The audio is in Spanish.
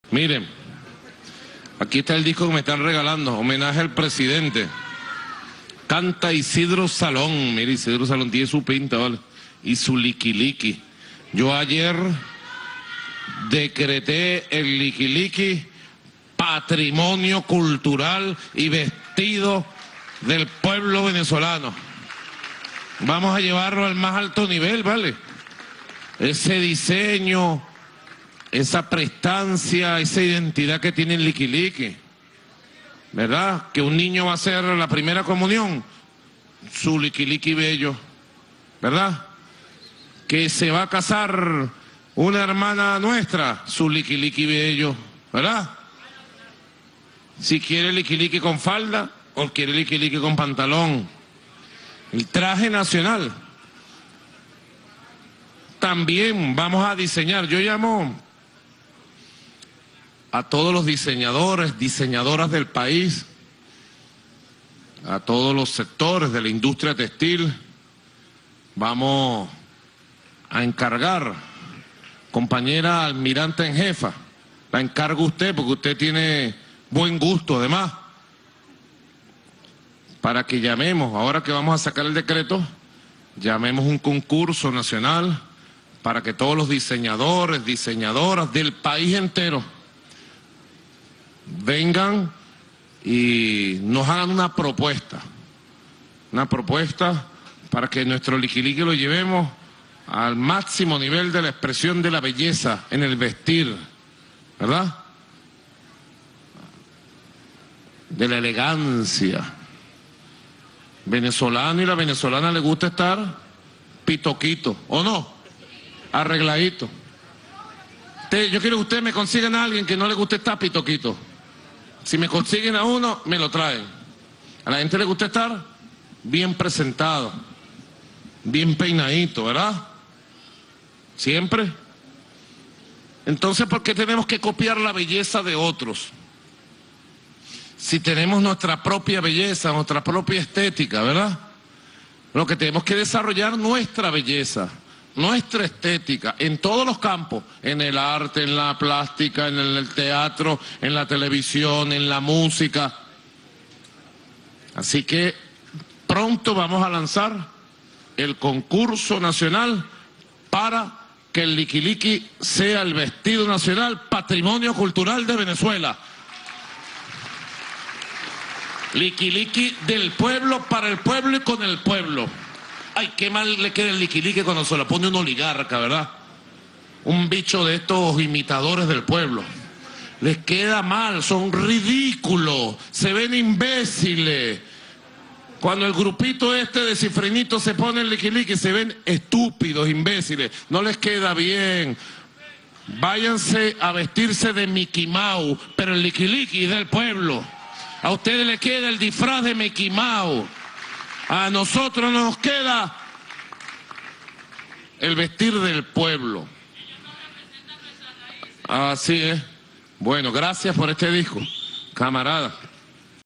Miren, aquí está el disco que me están regalando, homenaje al presidente. Canta Isidro Salón, mire, Isidro Salón tiene su pinta, ¿vale? Y su liquiliqui. Yo ayer decreté el liquiliqui patrimonio cultural y vestido del pueblo venezolano. Vamos a llevarlo al más alto nivel, ¿vale? Ese diseño, esa prestancia, esa identidad que tiene el liquiliqui, ¿verdad? Que un niño va a hacer la primera comunión, su liquiliqui bello, ¿verdad? Que se va a casar una hermana nuestra, su liquiliqui bello, ¿verdad? Si quiere liquiliqui con falda o quiere liquiliqui con pantalón. El traje nacional. También vamos a diseñar, yo llamo a todos los diseñadores, diseñadoras del país, a todos los sectores de la industria textil, vamos a encargar, compañera almirante en jefa, la encargo usted porque usted tiene buen gusto además, para que llamemos, ahora que vamos a sacar el decreto, llamemos un concurso nacional para que todos los diseñadores, diseñadoras del país entero vengan y nos hagan una propuesta para que nuestro liquiliqui lo llevemos al máximo nivel de la expresión de la belleza en el vestir, ¿verdad? De la elegancia. Venezolano y la venezolana le gusta estar pitoquito, ¿o no? Arregladito. Yo quiero que ustedes me consigan a alguien que no le guste estar pitoquito. Si me consiguen a uno, me lo traen. A la gente le gusta estar bien presentado, bien peinadito, ¿verdad? Siempre. Entonces, ¿por qué tenemos que copiar la belleza de otros? Si tenemos nuestra propia belleza, nuestra propia estética, ¿verdad? Lo que tenemos que desarrollar nuestra belleza, nuestra estética, en todos los campos, en el arte, en la plástica, en el teatro, en la televisión, en la música. Así que pronto vamos a lanzar el concurso nacional para que el liquiliqui sea el vestido nacional, patrimonio cultural de Venezuela. Liquiliqui del pueblo, para el pueblo y con el pueblo. Ay, qué mal le queda el liquiliqui cuando se lo pone un oligarca, ¿verdad? Un bicho de estos imitadores del pueblo. Les queda mal, son ridículos, se ven imbéciles. Cuando el grupito este de cifrinito se pone el liquiliqui, se ven estúpidos, imbéciles. No les queda bien. Váyanse a vestirse de Mickey Mouse, pero el liquiliqui es del pueblo. A ustedes les queda el disfraz de Mickey Mouse. A nosotros nos queda el vestir del pueblo. Así es. Bueno, gracias por este disco, camarada.